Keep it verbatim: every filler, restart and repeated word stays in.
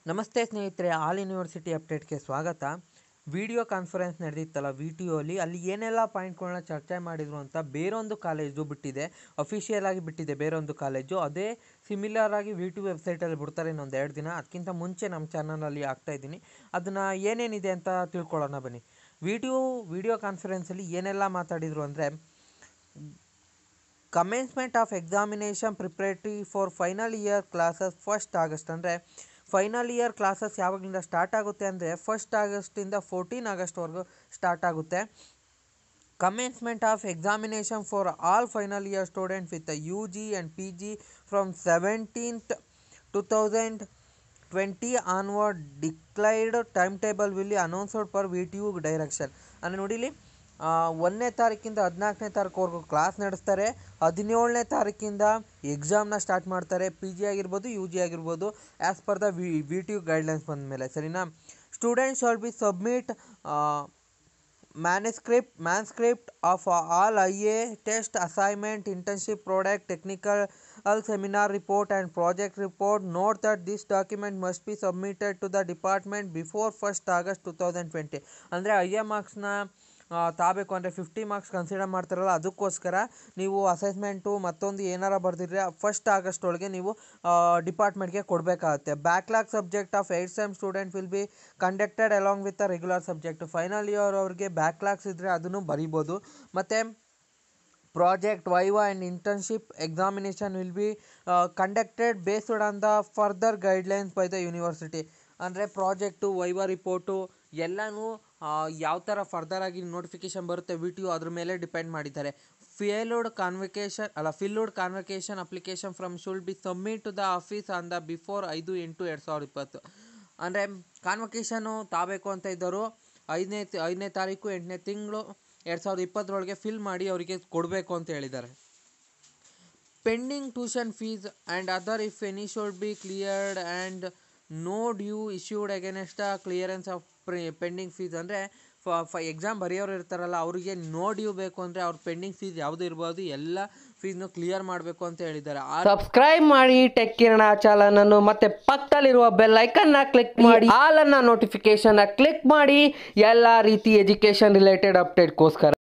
ನಮಸ್ತೆ ಸ್ನೇಹಿತರೆ, all university ಅಪ್ಡೇಟ್ಗೆ ಸ್ವಾಗತ. ವಿಡಿಯೋ ಕಾನ್ಫರೆನ್ಸ್ ನಡೆದಿತ್ತಲ್ಲ ವಿ ಟಿ ಯು ಅಲ್ಲಿ ಅಲ್ಲಿ ಏನೆಲ್ಲ ಪಾಯಿಂಟ್ಗಳನ್ನ ಚರ್ಚೆ ಮಾಡಿದರು ಅಂತ ಬೇರೊಂದು ಕಾಲೇಜು ಬಿಟ್ಟಿದೆ, ಅಫಿಷಿಯಲ್ ಆಗಿ ಬಿಟ್ಟಿದೆ ಬೇರೊಂದು ಕಾಲೇಜು. ಅದೇ ಸಿಮಿಲರ್ ಆಗಿ ವಿ ಟಿ ಯು ವೆಬ್ಸೈಟಲ್ಲಿ ಬಿಡ್ತಾರೆ ಇನ್ನೊಂದು ಎರಡು ದಿನ. ಅದಕ್ಕಿಂತ ಮುಂಚೆ ನಮ್ಮ ಚಾನಲಲ್ಲಿ ಆಗ್ತಾಯಿದ್ದೀನಿ. ಅದನ್ನು ಏನೇನಿದೆ ಅಂತ ತಿಳ್ಕೊಳ್ಳೋಣ ಬನ್ನಿ. ವಿ ಟಿ ಯು ವಿಡಿಯೋ ಕಾನ್ಫರೆನ್ಸಲ್ಲಿ ಏನೆಲ್ಲ ಮಾತಾಡಿದರು ಅಂದರೆ, commencement of examination preparatory for final year classes first August. ಅಂದರೆ ಫೈನಲ್ ಇಯರ್ ಕ್ಲಾಸಸ್ ಯಾವಾಗಿಂದ ಸ್ಟಾರ್ಟ್ ಆಗುತ್ತೆ ಅಂದರೆ ಫಸ್ಟ್ ಆಗಸ್ಟಿಂದ ಫೋರ್ಟೀನ್ ಆಗಸ್ಟ್ವರೆಗೂ ಸ್ಟಾರ್ಟ್ ಆಗುತ್ತೆ. Commencement of examination for all final year student with U G and P G from seventeenth two thousand twenty onward. Declared time table will announced per V T U direction. ಅಂದರೆ ನೋಡಿಲಿ, ಒಂದನೇ ತಾರೀಕಿಂದ ಹದಿನಾಲ್ಕನೇ ತಾರೀಕುವರೆಗೂ class ನಡೆಸ್ತಾರೆ. ಹದಿನೇಳನೇ ತಾರೀಕಿಂದ ಎಕ್ಸಾಮ್ನ start ಮಾಡ್ತಾರೆ. ಪಿ ಜಿ ಆಗಿರ್ಬೋದು, ಯು ಜಿ ಆಗಿರ್ಬೋದು, as per the V V T U guidelines ಬಂದ ಮೇಲೆ, ಸರಿನಾ. Students shall be submit manuscript manuscript of all I A test, assignment, internship, product, technical seminar report and project report. Note that this document must be submitted to the department before first August two thousand twenty. ಅಂದರೆ I A ಮಾರ್ಕ್ಸ್ನ ತಾಬೇಕು ಅಂದರೆ fifty marks consider ಮಾಡ್ತಾರಲ್ಲ, ಅದಕ್ಕೋಸ್ಕರ ನೀವು assessment ಮತ್ತೊಂದು ಏನಾರ ಬರೆದಿದ್ರೆ first August ಒಳಗೆ ನೀವು ಡಿಪಾರ್ಟ್ಮೆಂಟ್ಗೆ ಕೊಡಬೇಕಾಗುತ್ತೆ. Backlog subject of eight sem student will be conducted along with a regular subject. Final year ಅವ್ರಿಗೆ ಬ್ಯಾಕ್ಲಾಗ್ಸ್ ಇದ್ದರೆ ಅದನ್ನು ಬರಿಬೋದು. ಮತ್ತು project, viva and internship examination will be uh, conducted based on the further guidelines by the university. ಅಂದರೆ project, viva report ಎಲ್ಲನೂ ಯಾವ ಥರ ಫರ್ದರಾಗಿ ನೋಟಿಫಿಕೇಷನ್ ಬರುತ್ತೆ ವಿ ಟಿ ಯು ಅದ್ರ ಮೇಲೆ ಡಿಪೆಂಡ್ ಮಾಡಿದ್ದಾರೆ. ಫೇಲ್ಡ್ ಕಾನ್ವೊಕೇಶನ್ ಅಲ್ಲ filled convocation application from should be submit to the office on the before ಐದು ಎಂಟು ಎರಡು ಸಾವಿರದ ಇಪ್ಪತ್ತು. ಅಂದರೆ ಕಾನ್ವೊಕೇಶನು ತಾಬೇಕು ಅಂತ ಇದ್ದರು ಐದನೇ ಐದನೇ ತಾರೀಕು ಎಂಟನೇ ತಿಂಗಳು ಎರಡು ಸಾವಿರದ ಇಪ್ಪತ್ತರೊಳಗೆ ಫಿಲ್ ಮಾಡಿ ಅವರಿಗೆ ಕೊಡಬೇಕು ಅಂತ ಹೇಳಿದ್ದಾರೆ. Pending tuition fees and other if any should be cleared and no due issued against the clearance of pending fees. ಅಂದರೆ ಫ ಎಕ್ಸಾಮ್ ಬರೆಯೋರು ಇರ್ತಾರಲ್ಲ, ಅವರಿಗೆ ನೋ ಡ್ಯೂ ಬೇಕು ಅಂದರೆ ಅವ್ರ ಪೆಂಡಿಂಗ್ ಫೀಸ್ ಯಾವುದು ಇರ್ಬೋದು ಎಲ್ಲ ಫೀಸ್ನು ಕ್ಲಿಯರ್ ಮಾಡಬೇಕು ಅಂತ ಹೇಳಿದ್ದಾರೆ. ಸಬ್ಸ್ಕ್ರೈಬ್ ಮಾಡಿ ಟೆಕ್ ಕಿರಣ ಚಾನಲ್ ಅನ್ನು, ಮತ್ತೆ ಪಕ್ಕದಲ್ಲಿರುವ ಬೆಲ್ ಐಕನ್ನ ಕ್ಲಿಕ್ ಮಾಡಿ ಆಲ್ ಅನ್ನ ನೋಟಿಫಿಕೇಶನ್ ಕ್ಲಿಕ್ ಮಾಡಿ ಎಲ್ಲ ರೀತಿ ಎಜುಕೇಶನ್ ರಿಲೇಟೆಡ್ ಅಪ್ಡೇಟ್ಗೋಸ್ಕರ.